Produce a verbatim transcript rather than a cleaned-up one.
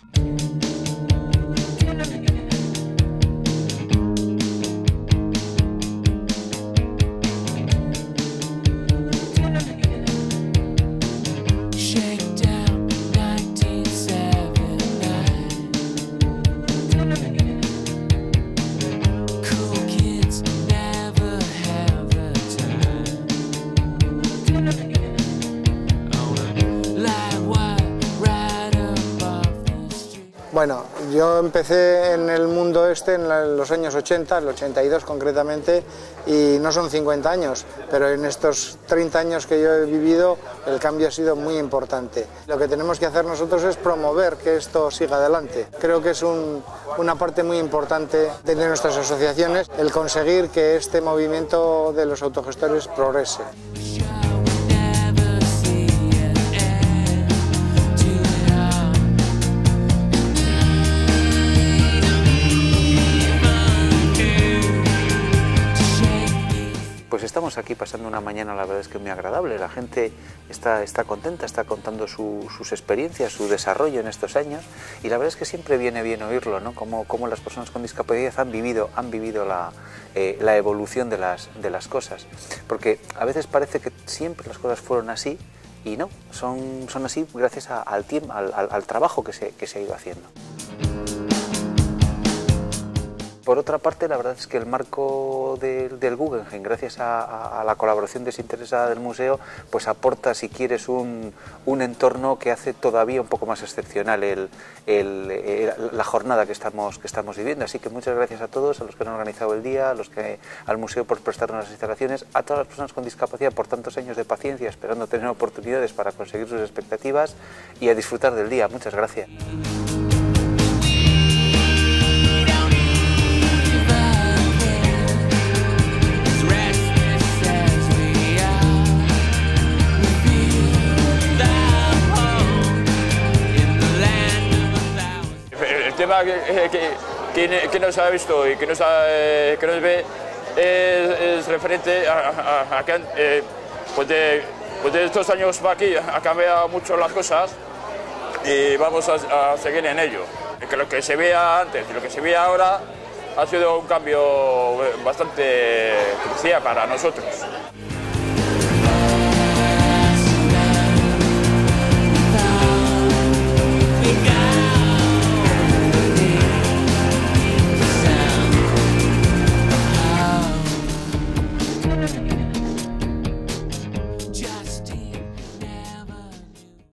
Bueno, yo empecé en el mundo este en los años ochenta, el ochenta y dos concretamente, y no son cincuenta años, pero en estos treinta años que yo he vivido el cambio ha sido muy importante. Lo que tenemos que hacer nosotros es promover que esto siga adelante. Creo que es un, una parte muy importante de nuestras asociaciones el conseguir que este movimiento de los autogestores progrese. Pues estamos aquí pasando una mañana, la verdad es que muy agradable. La gente está, está contenta, está contando su, sus experiencias, su desarrollo en estos años, y la verdad es que siempre viene bien oírlo, ¿no? Cómo, cómo las personas con discapacidad han vivido, han vivido la, eh, la evolución de las, de las cosas. Porque a veces parece que siempre las cosas fueron así, y no, son, son así gracias a, al, tiempo, al, al, al trabajo que se, que se ha ido haciendo. Por otra parte, la verdad es que el marco de, del Guggenheim, gracias a, a, a la colaboración desinteresada del museo, pues aporta, si quieres, un, un entorno que hace todavía un poco más excepcional el, el, el, la jornada que estamos, que estamos viviendo. Así que muchas gracias a todos, a los que han organizado el día, a los que, al museo por prestarnos las instalaciones, a todas las personas con discapacidad por tantos años de paciencia, esperando tener oportunidades para conseguir sus expectativas y a disfrutar del día. Muchas gracias. El tema que, que, que, que nos ha visto y que nos, ha, que nos ve es, es referente a, a, a que eh, pues, de, pues de estos años para aquí ha cambiado mucho las cosas y vamos a, a seguir en ello. Que lo que se veía antes y lo que se veía ahora ha sido un cambio bastante crucial para nosotros.